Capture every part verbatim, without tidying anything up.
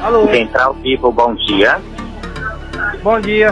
Alô. Central Vivo, bom dia. Bom dia.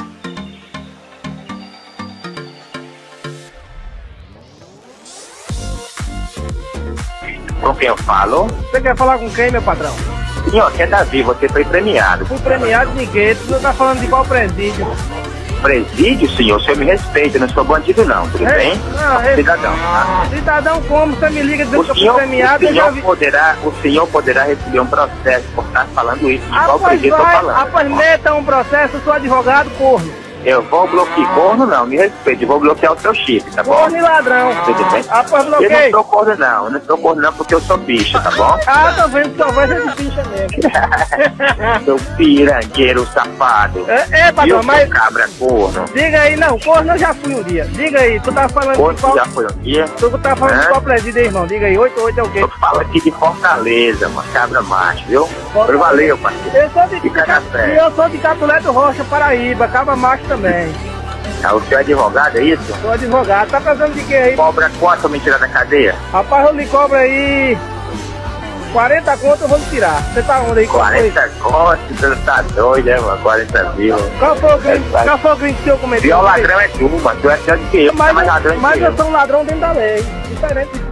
Com quem eu falo? Você quer falar com quem, meu patrão? Senhor, que é Davi, você foi premiado. Fui premiado de quê? Tu não tá falando de qual presídio? Presídio, senhor, o senhor me respeita, eu não sou bandido não, tudo É? bem? Não, é... Cidadão, tá? Cidadão como? Você me liga dizendo O que eu senhor, fui premiado, o, eu já senhor vi... poderá, o senhor poderá receber um processo por estar falando isso, de Ah, qual pois presídio eu tô vai, falando. ah, pois meta um processo, eu sou advogado, corno. Eu vou bloquear, corno não, me respeite, eu vou bloquear o seu chip, tá bom? Corno e ladrão. Tudo bem? Ah, pois Eu não bloqueei. sou corno não, eu não sou corno não porque eu sou bicho, tá bom? Ah, tô vendo que sua voz é de bicha mesmo. Seu pirangueiro safado. É, é patrão, Eu mas... sou cabra corno. Diga aí, não, corno eu já fui um dia. Diga aí, tu tá falando Corno de qual... já foi um dia? Tu tá falando Hã? de qual presídio aí, irmão? Diga aí, oito oito é o quê? Eu falo aqui de Fortaleza, mano, cabra macho, viu? Fortaleza. Valeu, parceiro. Eu sou de, Fica na fé. e eu sou de Catulé do Rocha, Paraíba, Caba Macho também. Ah, o senhor é advogado, é isso? Sou advogado. Tá precisando de quê aí? Cobra quanto pra me tirar da cadeia? Rapaz, eu lhe cobro aí quarenta conto, eu vou lhe tirar. Você tá onde aí? Qual foi? quarenta conto, você tá doido, né, mano? quarenta mil. Qual foi o crime, É, qual foi o crime que eu cometi? pior ladrão é tu, mano. Tu é pior do que eu, tu é Mas, mais ladrão mas que eu eu. sou um ladrão dentro da lei. Diferente de